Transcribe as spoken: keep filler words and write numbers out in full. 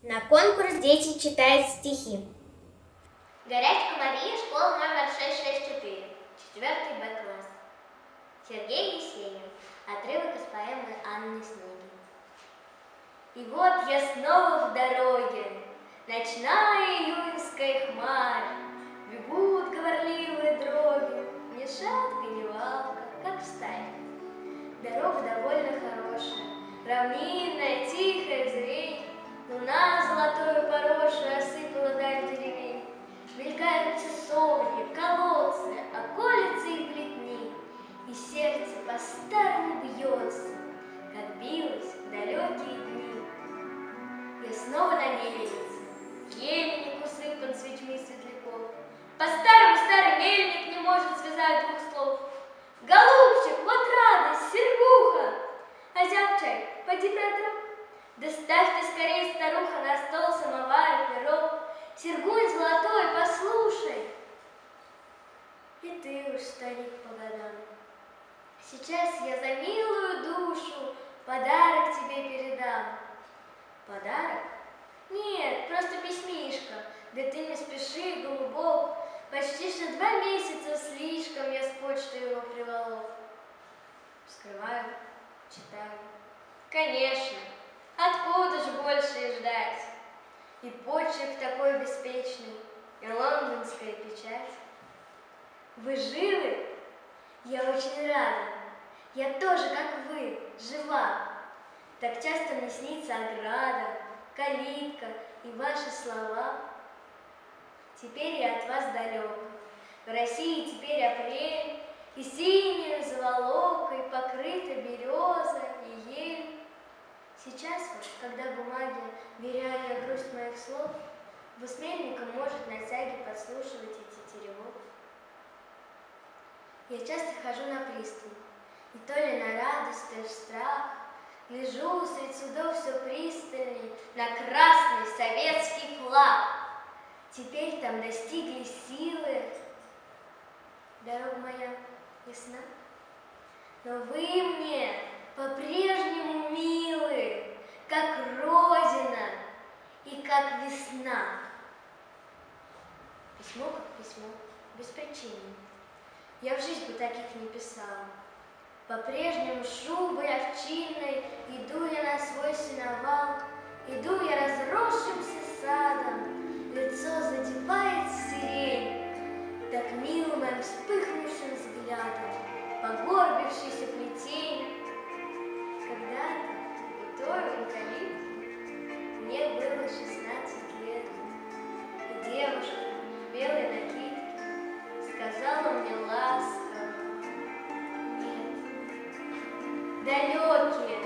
На конкурс дети читают стихи. Горячка Мария, школа номер шестьсот шестьдесят четыре, четвертый Б класс. Сергей Есенин. Отрывок из поэмы Анны Снегиной. И вот я снова в дороге, ночная июньская хмарь. Бегут говорливые дроги, ни шатка, ни валка, как встать. Дорога довольно хорошая, равнинная, тихая, зрень. Луна золотою порошью осыпала даль деревень. Мелькают часовни, колодцы, околицы и плетни, и сердце по-старому бьется, как билось в далекие дни. Я снова на мельнице, ельник усыпан свечми светляков. По-старому старый мельник не может связать двух слов. Голубчик, вот радость, Сергуха! Озяб чай, поди протру. Да ставь ты скорее, старуха, на стол самовар и пирог. Сергунь золотой, послушай. И ты уж, старик, по годам. Сейчас я за милую душу подарок тебе передам. Подарок? Нет, просто письмишко. Да ты не спеши, голубок. Почти что два месяца слишком я с почты его приволок. Вскрываю, читаю. Конечно, откуда ж больше и ждать? И почерк такой беспечный, и лондонская печать. Вы живы? Я очень рада. Я тоже, как вы, жива. Так часто мне снится ограда, калитка и ваши слова. Теперь я от вас далек. В России теперь апрель, и синюю заволокой покрыта береза и ель. Сейчас вот, когда бумаги веряли я грусть моих слов, двусмельником может на тяге подслушивать и тетеревок. Я часто хожу на пристань, и то ли на радость, то ли в страх, гляжу средь судов все пристальней на красный советский флаг. Теперь там достигли силы. Дорога моя ясна, но вы мне по-прежнему милы, как родина и как весна. Письмо как письмо, без причины. Я в жизнь бы таких не писала. По-прежнему шубой овчинной иду я на свой сеновал, иду я разросшимся садом, лицо задевает сирень, так мило моим вспыхнувшим взглядом, погорбившейся плетень. Когда-то, у той калитки, мне было шестнадцать лет, и девушка в белой накидке сказала мне ласково: нет, далекие